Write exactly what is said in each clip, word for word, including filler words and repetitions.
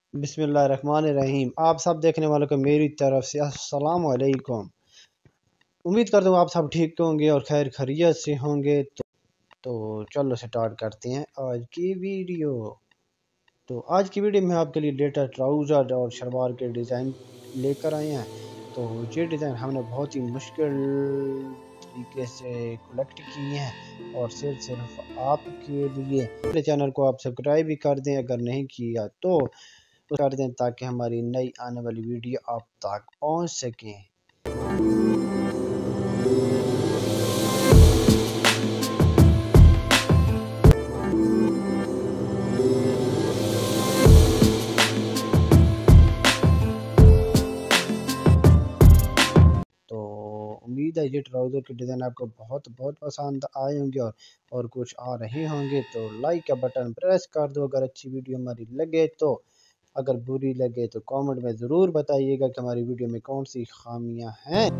बिस्मिल्लाहिर्रहमानिर्रहीम। आप सब देखने वालों को मेरी तरफ से अस्सलाम वालेकुम। उम्मीद करता हूँ आप सब ठीक होंगे और खैर खैरियत से होंगे। तो, तो चलो स्टार्ट करते हैं आज की वीडियो। तो आज की वीडियो में आपके लिए लेटेस्ट ट्राउज़र और शलवार के डिज़ाइन लेकर आए हैं। तो ये डिज़ाइन हमने बहुत ही मुश्किल तरीके से कलेक्ट किए हैं और सिर्फ सिर्फ आपके लिए। मेरे चैनल को आप सब्सक्राइब भी कर दें अगर नहीं किया तो कर दें ताकि हमारी नई आने वाली वीडियो आप तक पहुंच सके। तो उम्मीद है ये ट्राउज़र के डिज़ाइन आपको बहुत बहुत पसंद आए होंगे और और कुछ आ रहे होंगे। तो लाइक का बटन प्रेस कर दो अगर अच्छी वीडियो हमारी लगे तो। अगर बुरी लगे तो कमेंट में ज़रूर बताइएगा कि हमारी वीडियो में कौन सी खामियां हैं।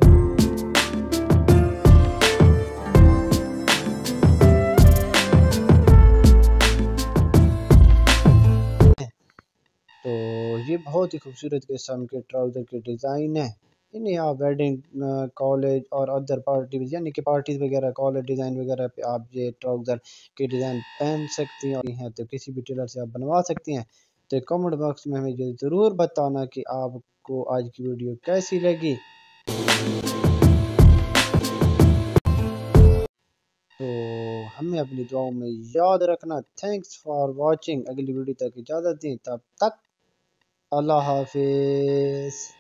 तो ये बहुत ही खूबसूरत किस्म के ट्राउज़र के डिज़ाइन है। इन्हें आप वेडिंग, कॉलेज और अदर पार्टीज यानी कि पार्टीज़ वगैरह, कॉलेज डिज़ाइन वगैरह पे आप ये ट्राउज़र के डिज़ाइन पहन सकती हैं। तो किसी भी टेलर से आप बनवा सकती हैं। तो कमेंट बॉक्स में हमें ये ज़रूर बताना कि आपको आज की वीडियो कैसी लगी। तो हमें अपनी दुआओं में याद रखना। Thanks for watching. अगली वीडियो तक इजाज़त दें, तब तक अल्लाह हाफिज़।